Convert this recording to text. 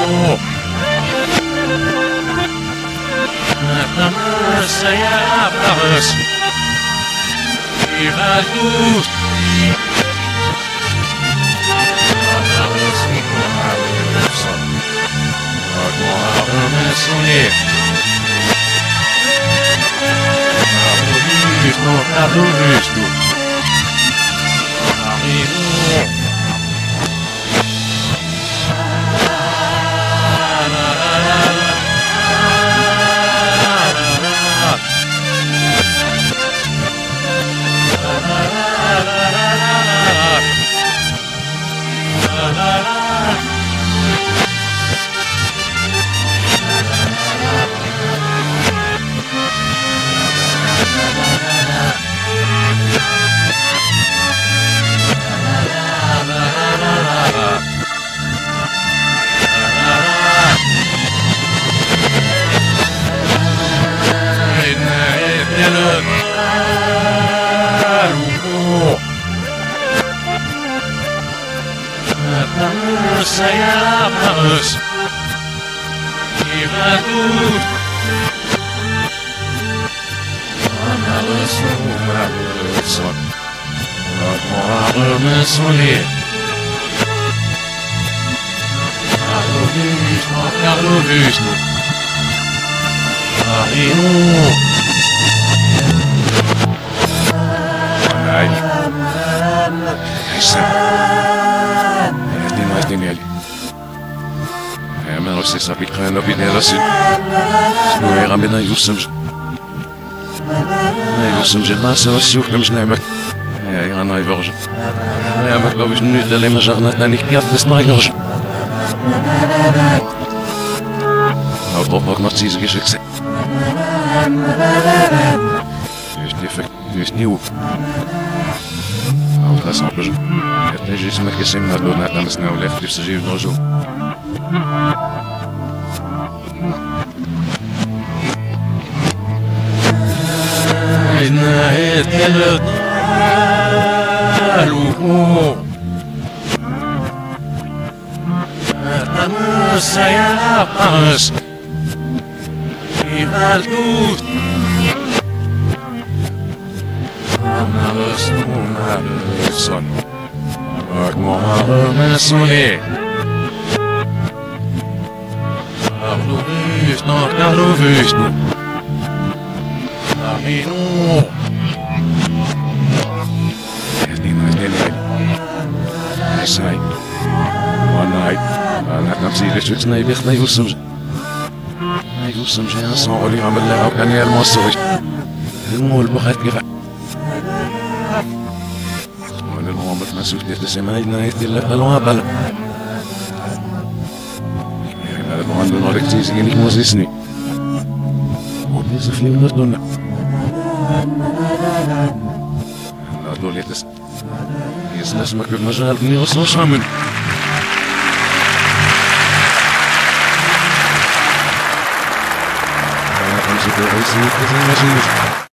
Massa osjuknums näemek. Ja ihan naivorsa. Näemek lovis nyt elema sarnat näin jättes naivorsa. Autopok not siis kysykse. Just niu. Autas on pysyä. Että siis me kesimmä tuon näyttämässä ne on lehtissä siivnoisu. Näet kelöt luku. Tämmössä jääpäs. Kivaltuut. Annalus on. Vakmohalumes oli. Avluvyys, nokkaluvyys. Minun. Sai. Vanai. Annat nafsiilis yks näin vihna jussams. Näin jussams ja san oli amalla aukan järmossoi. Muul buhat kiva. Olen huomat mä suhteessa se mäin näihtillä paluapalla. Mä luandun oleksiisikin ihmuisisni. Olisi flimnut tunna. Mä tuli tässä. Jesnas mä kyllä saadun jos osaamin. Mä on sitten olisi yhteisen väsymys.